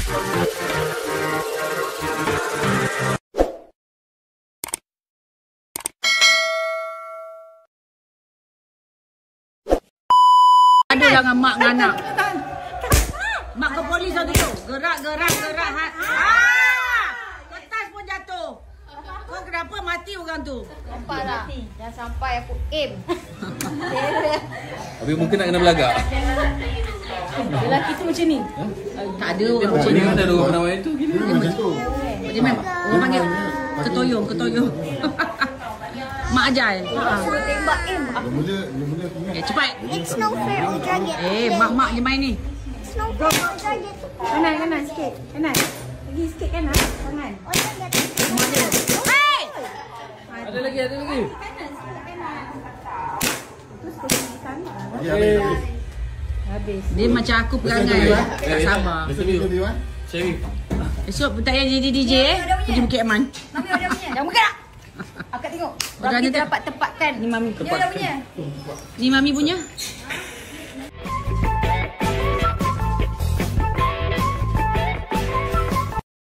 Ada dengan mak dengan anak. Mak ke polis dah tu. Gerak. Kertas pun jatuh. Kau kenapa mati orang tu? Nampak tak? Jangan sampai aku aim. Habis mungkin nak kena belagak. Lelaki tu macam ni. Tak ada orang macam ni. Mana ada orang penawai tu? Macam tu. Dia memang orang panggil ketoyong. Mak ajar. Suruh tembak aim. Mula aku ingat. Cepat. It's no fair, Ultra get. Mak je main ni. It's no fair, Ultra get. Kanan sikit. Kanan. Lagi sikit kanan. Tangan. Ultra get. Mak dia. Hey! Ada lagi. Terus pergi sana. Habis. Dia macam aku perangai. Tak sabar. Sherry. Esok tak payah jadi DJ pergi Bukit Aman. Mami ada punya. Jangan buka tak? Akak tengok. Bukan Kita dia dapat tempatkan. Ni Mami. Ni ada punya. Ni Mami punya.